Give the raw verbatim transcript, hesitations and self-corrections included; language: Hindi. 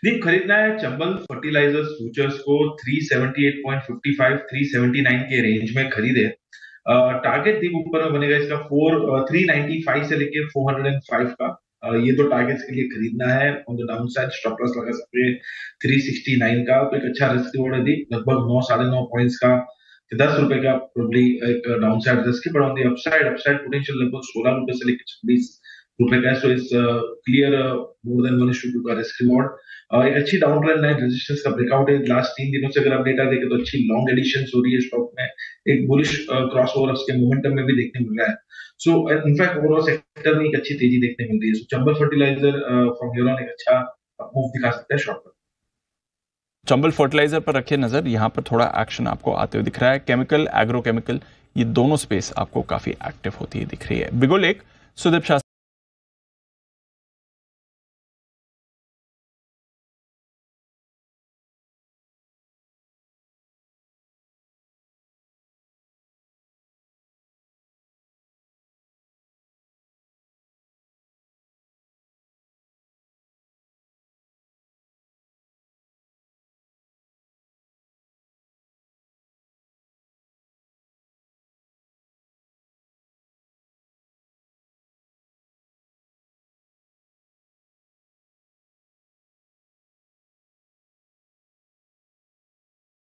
नहीं, खरीदना है चंबल फर्टिलाइजर्स फ्यूचर्स को three seventy eight point fifty five three seventy nine के रेंज में खरीदे। टारगेट दीप ऊपर में बनेगा इसका फोर थ्री नाइनटी फाइव से लेके फोर हंड्रेड एंड फाइव का। uh, ये दो टारगेट्स के लिए खरीदना है। On the downside stop loss लगा सकते हैं थ्री सिक्सटी नाइन का। तो एक अच्छा रिस्क रिवॉर्ड है दीप, लगभग नौ साढ़े नौ पॉइंट्स का, दस रुपए का प्रोबेबली एक डाउन साइड रिस्क है। But on the upside upside potential लगभग सोलह रुपए से लेकर छब्बीस रुपए का। सो इस clear more than one is to two का रिस्क रिवॉर्ड। uh, एक अच्छी डाउन ट्रेंड लाइन रेजिस्टेंस का ब्रेकआउट है लास्ट तीन दिनों से। अगर आप डेटा देखें तो अच्छी लॉन्ग एडिशन हो रही है स्टॉक में, एक बुलिश क्रॉस ओवर उसके मोमेंटम में भी देखने मिल रहा है। सो इनफैक्ट ओवरऑल सेक्टर में एक अच्छी तेजी देखने मिल रही है। So Chambal fertiliser from here on एक अच्छा मूव दिखा सकता है शॉर्ट टर्म। चंबल फर्टिलाइजर पर रखिए नजर, यहां पर थोड़ा एक्शन आपको आते हुए दिख रहा है। केमिकल, एग्रोकेमिकल, ये दोनों स्पेस आपको काफी एक्टिव होती है दिख रही है। बिगुल एक सुदीप शास्त्री